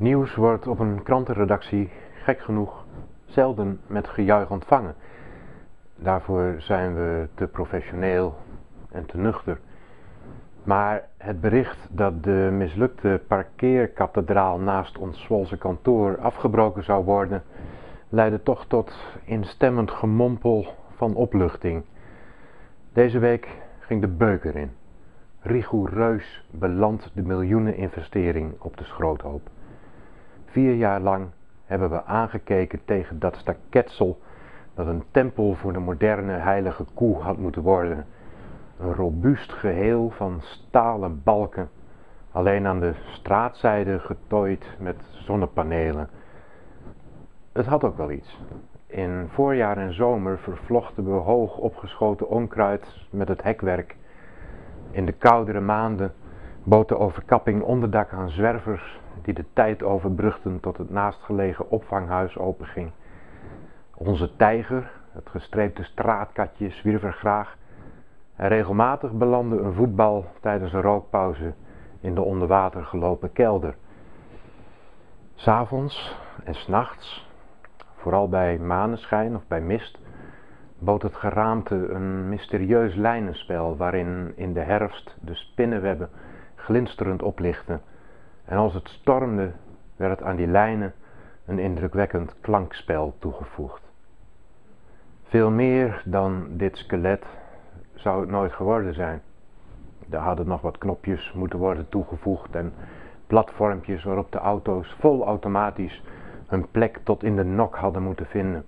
Nieuws wordt op een krantenredactie, gek genoeg, zelden met gejuich ontvangen. Daarvoor zijn we te professioneel en te nuchter. Maar het bericht dat de mislukte parkeerkathedraal naast ons Zwolse kantoor afgebroken zou worden, leidde toch tot instemmend gemompel van opluchting. Deze week ging de beuk erin. Rigoureus belandt de miljoeneninvestering op de schroothoop. 4 jaar lang hebben we aangekeken tegen dat staketsel dat een tempel voor de moderne heilige koe had moeten worden. Een robuust geheel van stalen balken, alleen aan de straatzijde getooid met zonnepanelen. Het had ook wel iets. In voorjaar en zomer vervlochten we hoog opgeschoten onkruid met het hekwerk. In de koudere maanden bood de overkapping onderdak aan zwervers die de tijd overbrugden tot het naastgelegen opvanghuis openging. Onze tijger, het gestreepte straatkatje, zwierf er graag. En regelmatig belandde een voetbal tijdens een rookpauze in de onder water gelopen kelder. 'S Avonds en 's nachts, vooral bij maneschijn of bij mist, bood het geraamte een mysterieus lijnenspel waarin in de herfst de spinnenwebben glinsterend oplichten. En als het stormde, werd aan die lijnen een indrukwekkend klankspel toegevoegd. Veel meer dan dit skelet zou het nooit geworden zijn. Er hadden nog wat knopjes moeten worden toegevoegd en platformpjes waarop de auto's vol automatisch hun plek tot in de nok hadden moeten vinden.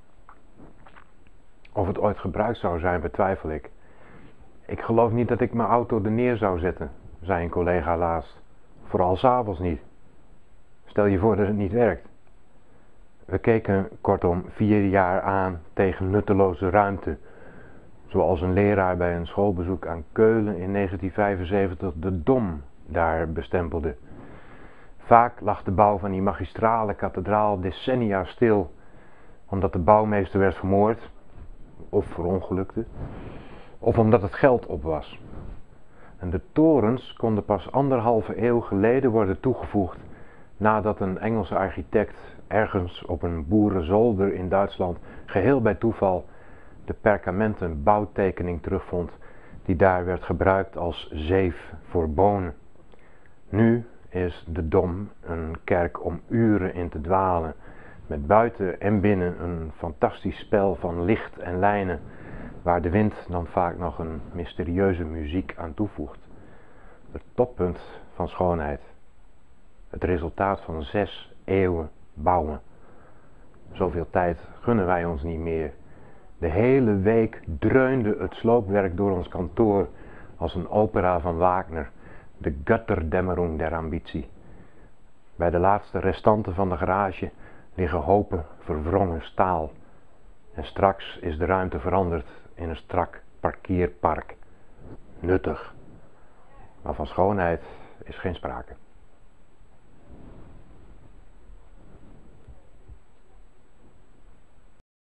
Of het ooit gebruikt zou zijn, betwijfel ik. Ik geloof niet dat ik mijn auto er neer zou zetten, zei een collega laatst. Vooral 's avonds niet. Stel je voor dat het niet werkt. We keken kortom 4 jaar aan tegen nutteloze ruimte. Zoals een leraar bij een schoolbezoek aan Keulen in 1975 de Dom daar bestempelde. Vaak lag de bouw van die magistrale kathedraal decennia stil, omdat de bouwmeester werd vermoord, of verongelukte, of omdat het geld op was. En de torens konden pas 1,5 eeuw geleden worden toegevoegd nadat een Engelse architect ergens op een boerenzolder in Duitsland geheel bij toeval de perkamenten bouwtekening terugvond die daar werd gebruikt als zeef voor bonen. Nu is de Dom een kerk om uren in te dwalen, met buiten en binnen een fantastisch spel van licht en lijnen, waar de wind dan vaak nog een mysterieuze muziek aan toevoegt. Het toppunt van schoonheid. Het resultaat van 6 eeuwen bouwen. Zoveel tijd gunnen wij ons niet meer. De hele week dreunde het sloopwerk door ons kantoor als een opera van Wagner, de Götterdämmerung der Ambitie. Bij de laatste restanten van de garage liggen hopen verwrongen staal. En straks is de ruimte veranderd in een strak parkeerpark. Nuttig. Maar van schoonheid is geen sprake.